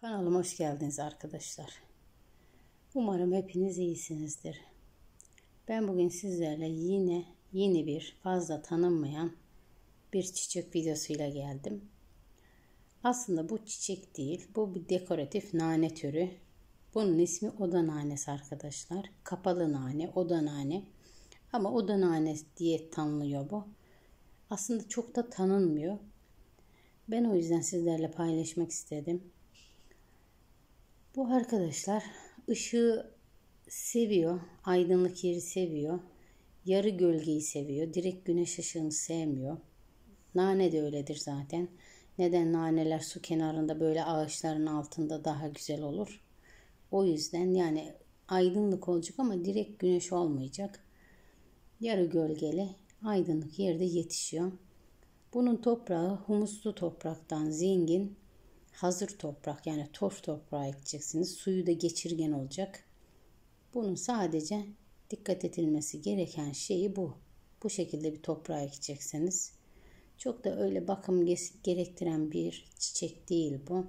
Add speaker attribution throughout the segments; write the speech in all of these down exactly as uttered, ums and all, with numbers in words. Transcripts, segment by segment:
Speaker 1: Kanalıma hoş geldiniz arkadaşlar. Umarım hepiniz iyisinizdir. Ben bugün sizlerle yine yeni bir fazla tanınmayan bir çiçek videosuyla geldim. Aslında bu çiçek değil, bu bir dekoratif nane türü. Bunun ismi oda nanesi arkadaşlar. Kapalı nane, oda nane. Ama oda nanesi diye tanınıyor bu. Aslında çok da tanınmıyor. Ben o yüzden sizlerle paylaşmak istedim. Bu arkadaşlar ışığı seviyor, aydınlık yeri seviyor, yarı gölgeyi seviyor, direkt güneş ışığını sevmiyor. Nane de öyledir zaten. Neden naneler su kenarında böyle ağaçların altında daha güzel olur? O yüzden yani aydınlık olacak ama direkt güneş olmayacak. Yarı gölgeli, aydınlık yerde yetişiyor. Bunun toprağı humuslu topraktan zengin. Hazır toprak yani torf toprağı ekeceksiniz. Suyu da geçirgen olacak. Bunun sadece dikkat edilmesi gereken şeyi bu. Bu şekilde bir toprağa ekeceksiniz. Çok da öyle bakım gerektiren bir çiçek değil bu.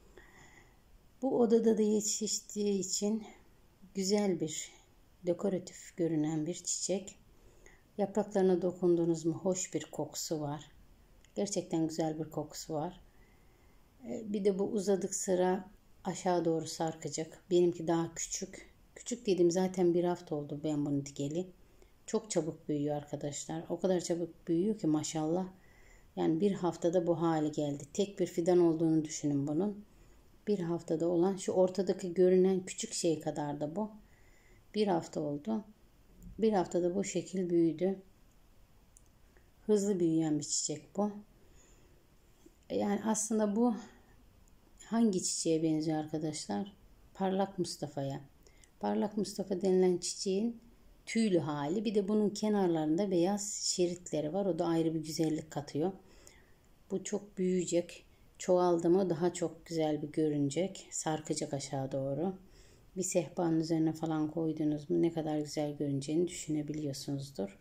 Speaker 1: Bu odada da yetiştiği için güzel bir dekoratif görünen bir çiçek. Yapraklarına dokunduğunuz mu hoş bir kokusu var. Gerçekten güzel bir kokusu var. Bir de bu uzadık sıra aşağı doğru sarkacak. Benimki daha küçük. Küçük dedim zaten bir hafta oldu ben bunu dikeli. Çok çabuk büyüyor arkadaşlar. O kadar çabuk büyüyor ki maşallah. Yani bir haftada bu hale geldi. Tek bir fidan olduğunu düşünün bunun. Bir haftada olan şu ortadaki görünen küçük şey kadar da bu. Bir hafta oldu. Bir haftada bu şekil büyüdü. Hızlı büyüyen bir çiçek bu. Yani aslında bu hangi çiçeğe benziyor arkadaşlar? Parlak Mustafa'ya. Parlak Mustafa denilen çiçeğin tüylü hali. Bir de bunun kenarlarında beyaz şeritleri var. O da ayrı bir güzellik katıyor. Bu çok büyüyecek. Çoğaldı mı daha çok güzel bir görünecek. Sarkacak aşağı doğru. Bir sehpanın üzerine falan koydunuz mu ne kadar güzel görüneceğini düşünebiliyorsunuzdur.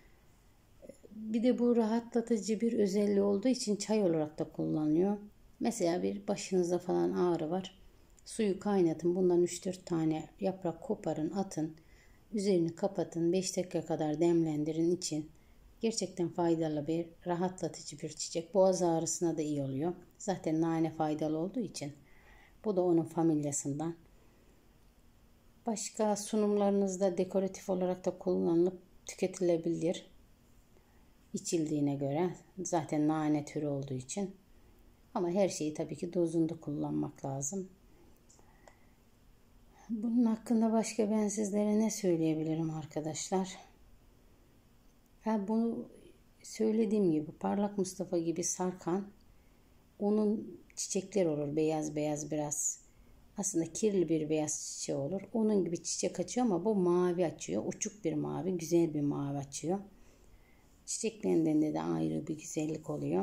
Speaker 1: Bir de bu rahatlatıcı bir özelliği olduğu için çay olarak da kullanılıyor. Mesela bir başınızda falan ağrı var. Suyu kaynatın. Bundan üç dört tane yaprak koparın, atın. Üzerini kapatın. beş dakika kadar demlendirin için. Gerçekten faydalı bir, rahatlatıcı bir çiçek. Boğaz ağrısına da iyi oluyor. Zaten nane faydalı olduğu için. Bu da onun familyasından. Başka sunumlarınızda dekoratif olarak da kullanılıp tüketilebilir. İçildiğine göre. Zaten nane türü olduğu için. Ama her şeyi tabii ki dozunda kullanmak lazım. Bunun hakkında başka ben sizlere ne söyleyebilirim arkadaşlar? Ha, bunu söylediğim gibi Parlak Mustafa gibi sarkan onun çiçekler olur. Beyaz beyaz biraz. Aslında kirli bir beyaz çiçeği olur. Onun gibi çiçek açıyor ama bu mavi açıyor. Uçuk bir mavi, güzel bir mavi açıyor. Çiçeklerinden de ayrı bir güzellik oluyor.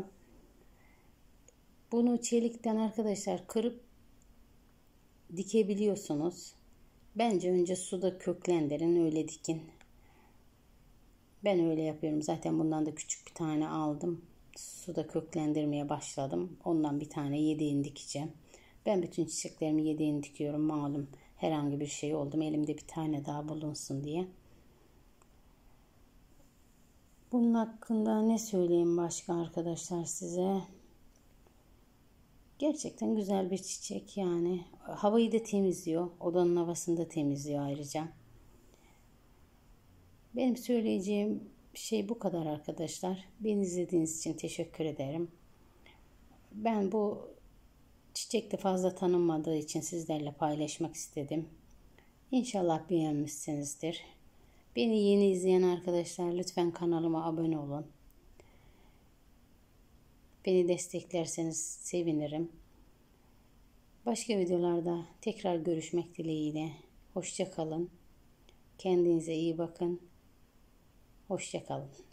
Speaker 1: Bunu çelikten arkadaşlar kırıp dikebiliyorsunuz. Bence önce suda köklendirin, öyle dikin. Ben öyle yapıyorum. Zaten bundan da küçük bir tane aldım. Suda köklendirmeye başladım. Ondan bir tane yedeğini dikeceğim. Ben bütün çiçeklerimi yedeğini dikiyorum. Malum herhangi bir şey oldu mu elimde bir tane daha bulunsun diye. Bunun hakkında ne söyleyeyim başka arkadaşlar size? Gerçekten güzel bir çiçek yani. Havayı da temizliyor. Odanın havasını da temizliyor ayrıca. Benim söyleyeceğim şey bu kadar arkadaşlar. Beni izlediğiniz için teşekkür ederim. Ben bu çiçekte fazla tanınmadığı için sizlerle paylaşmak istedim. İnşallah beğenmişsinizdir. Beni yeni izleyen arkadaşlar lütfen kanalıma abone olun. Beni desteklerseniz sevinirim. Başka videolarda tekrar görüşmek dileğiyle. Hoşça kalın. Kendinize iyi bakın. Hoşça kalın.